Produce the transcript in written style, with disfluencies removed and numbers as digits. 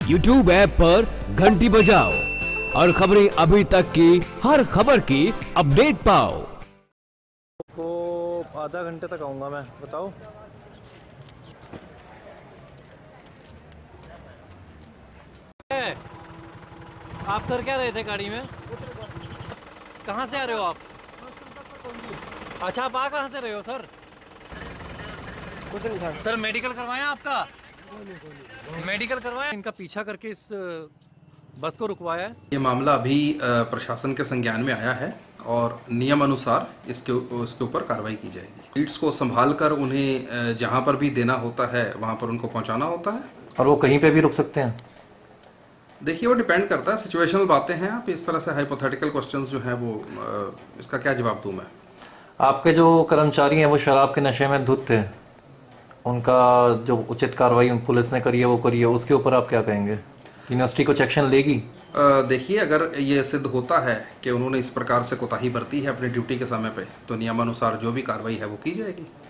YouTube app पर घंटी बजाओ और खबरें अभी तक की हर खबर की अपडेट पाओ। को आधा घंटे तक आऊँगा मैं, बताओ। आप कर क्या रहे थे गाड़ी में? कहाँ से आ रहे हो आप? अच्छा, आप आ कहाँ से रहे हो सर? कुछ नहीं सर। सर मेडिकल करवाएं आपका? मेडिकल करवाएं। इनका पीछा करके इस बस को रुकवाया है। ये मामला अभी प्रशासन के संज्ञान में आया है और नियम अनुसार इसके ऊपर कार्रवाई की जाएगी। सीट्स को संभाल कर उन्हें जहां पर भी देना होता है वहां पर उनको पहुंचाना होता है। और वो कहीं पे भी रुक सकते हैं? देखिए, वो डिपेंड करता है, सिचुएशनल बातें हैं। आप इस तरह से हाइपोथेटिकल क्वेश्चंस जो हैं वो इसका क्या जवाब दूं मैं? आपके जो कर्मचारी हैं वो शराब के नशे में धुत थे, उनका जो उचित कार्रवाई पुलिस ने करी है वो करी है, उसके ऊपर आप क्या कहेंगे? यूनिवर्सिटी कुछ एक्शन लेगी? देखिए, अगर ये सिद्ध होता है कि उन्होंने इस प्रकार से कोताही बरती है अपनी ड्यूटी के समय पे, तो नियमानुसार जो भी कार्रवाई है वो की जाएगी।